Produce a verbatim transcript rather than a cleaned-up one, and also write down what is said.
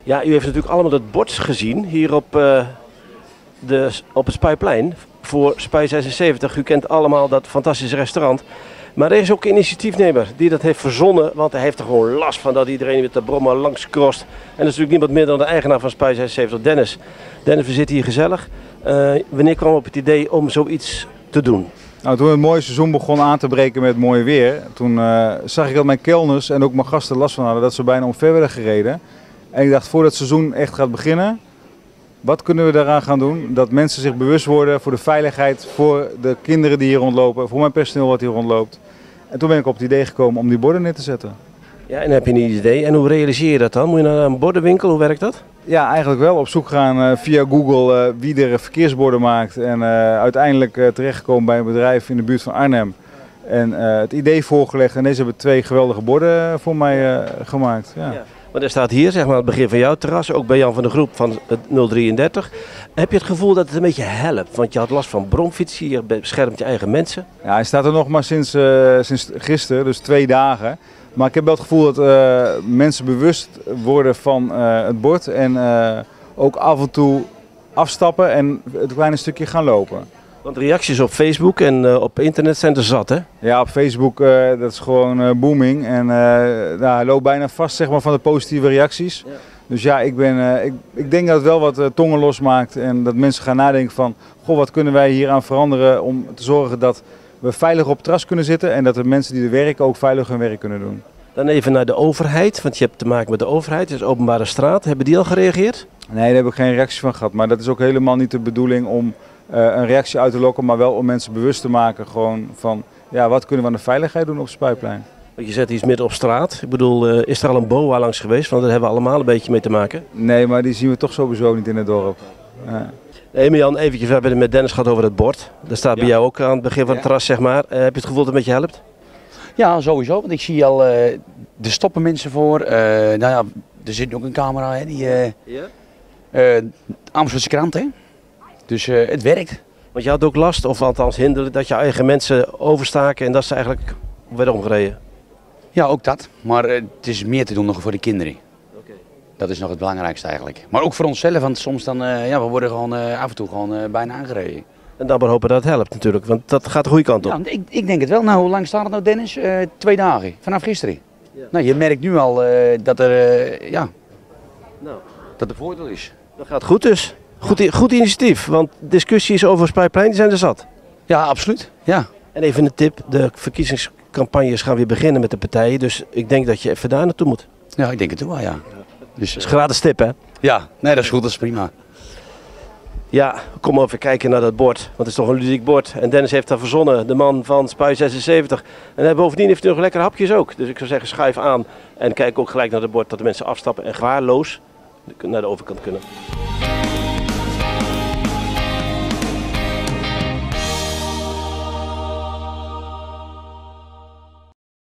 Ja, u heeft natuurlijk allemaal het bord gezien hier op, uh, de, op het Spuiplein voor Spui zesenzeventig. U kent allemaal dat fantastische restaurant. Maar er is ook een initiatiefnemer die dat heeft verzonnen, want hij heeft er gewoon last van dat iedereen met de brommer langs krost. En dat is natuurlijk niemand meer dan de eigenaar van Spui zesenzeventig, Dennis. Dennis, we zitten hier gezellig. Uh, wanneer kwam op het idee om zoiets te doen? Nou, toen het mooie seizoen begon aan te breken met mooi weer, toen uh, zag ik dat mijn kelners en ook mijn gasten last van hadden dat ze bijna omver werden gereden. En ik dacht, voordat het seizoen echt gaat beginnen, wat kunnen we daaraan gaan doen? Dat mensen zich bewust worden voor de veiligheid, voor de kinderen die hier rondlopen, voor mijn personeel wat hier rondloopt. En toen ben ik op het idee gekomen om die borden neer te zetten. Ja, en heb je een idee? En hoe realiseer je dat dan? Moet je naar een bordenwinkel? Hoe werkt dat? Ja, eigenlijk wel. Op zoek gaan uh, via Google uh, wie er verkeersborden maakt. En uh, uiteindelijk uh, terechtgekomen bij een bedrijf in de buurt van Arnhem. En uh, het idee voorgelegd. En deze hebben twee geweldige borden voor mij uh, gemaakt. Ja. Ja. Want er staat hier, zeg maar, het begin van jouw terras, ook bij Jan van der Groep van het nul drieëndertig. Heb je het gevoel dat het een beetje helpt? Want je had last van bromfietsen, je beschermt je eigen mensen. Ja, hij staat er nog maar sinds, uh, sinds gisteren, dus twee dagen. Maar ik heb wel het gevoel dat uh, mensen bewust worden van uh, het bord en uh, ook af en toe afstappen en het kleine stukje gaan lopen. Want reacties op Facebook en uh, op internet zijn er zat, hè? Ja, op Facebook uh, dat is gewoon uh, booming en uh, nou, hij loopt bijna vast, zeg maar, van de positieve reacties. Ja. Dus ja, ik, ben, uh, ik, ik denk dat het wel wat uh, tongen losmaakt en dat mensen gaan nadenken van, goh, wat kunnen wij hier aan veranderen om te zorgen dat we veilig op het terras kunnen zitten en dat de mensen die er werken ook veilig hun werk kunnen doen. Dan even naar de overheid, want je hebt te maken met de overheid, het is openbare straat. Hebben die al gereageerd? Nee, daar heb ik geen reactie van gehad, maar dat is ook helemaal niet de bedoeling om uh, een reactie uit te lokken, maar wel om mensen bewust te maken gewoon van, ja, wat kunnen we aan de veiligheid doen op het Spuiplein. Je zet iets midden op straat. Ik bedoel, uh, is er al een boa langs geweest? Want daar hebben we allemaal een beetje mee te maken. Nee, maar die zien we toch sowieso niet in het dorp. Ja. Nee, maar Jan, eventjes, we hebben het met Dennis gehad over het bord. Dat staat bij ja. jou ook aan het begin van het terras, zeg maar. Uh, heb je het gevoel dat het een beetje helpt? Ja, sowieso. Want ik zie al, uh, er stoppen mensen voor. Uh, nou ja, er zit ook een camera, hè, die uh, ja? uh, Amersfoortse krant, hè. Dus uh, het werkt. Want je had ook last, of althans hinderlijk, dat je eigen mensen overstaken en dat ze eigenlijk werden omgereden. Ja, ook dat. Maar uh, het is meer te doen nog voor de kinderen. Okay. Dat is nog het belangrijkste eigenlijk. Maar ook voor onszelf, want soms dan, uh, ja, we worden gewoon uh, af en toe gewoon uh, bijna aangereden. En dan maar hopen dat het helpt natuurlijk, want dat gaat de goede kant op. Ja, ik, ik denk het wel. Nou, hoe lang staat het nou, Dennis? Uh, twee dagen, vanaf gisteren. Ja. Nou, je merkt nu al uh, dat er, uh, ja, nou. dat er voordeel is. Dat gaat goed dus. Goed, goed initiatief, want discussies over Spuiplein die zijn er zat. Ja, absoluut. Ja. En even een tip, de verkiezingscampagnes gaan weer beginnen met de partijen, dus ik denk dat je even daar naartoe moet. Ja, ik denk het wel, ja. Dus, dat is gratis tip, hè? Ja, nee, dat is goed, dat is prima. Ja, kom even kijken naar dat bord, want het is toch een ludiek bord. En Dennis heeft dat verzonnen, de man van Spui zesenzeventig. En bovendien heeft hij nog lekkere hapjes ook. Dus ik zou zeggen, schuif aan en kijk ook gelijk naar het bord dat de mensen afstappen en gevaarloos naar de overkant kunnen.